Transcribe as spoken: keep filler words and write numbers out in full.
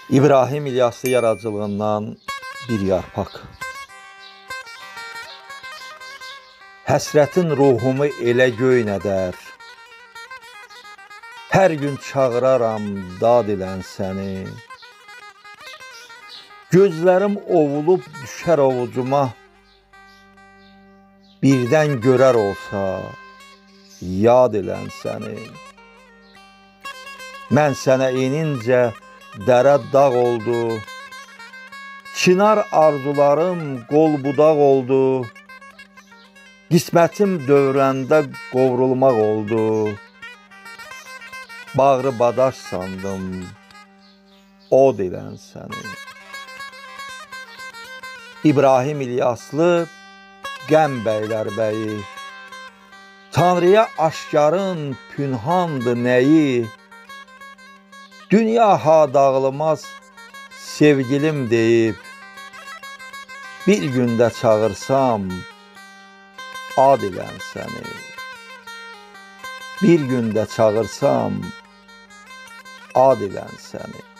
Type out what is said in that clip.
İbrahim İlyaslı yaradıcılığından bir yarpaq. Həsrətin ruhumu elə göynədər. Hər gün çağıraram dad ilən səni. Gözlərim ovulub düşər ovucuma. Birdən görər olsa yad ilən səni. Mən sənə inincə dərə dağ oldu. Çınar arzularım qol budaq oldu. Qismətim dövrəndə qovrulmaq oldu. Bağrı badaş sandım, od ilən səni. İbrahim İlyaslı, Qəm bəylər bəyi. Tanrıya aşkarın pünhandı nəyi. Dünya ha dağılmaz sevgilim deyib. Bir gündə çağırsam ad ilən səni. Bir gündə çağırsam ad ilən səni.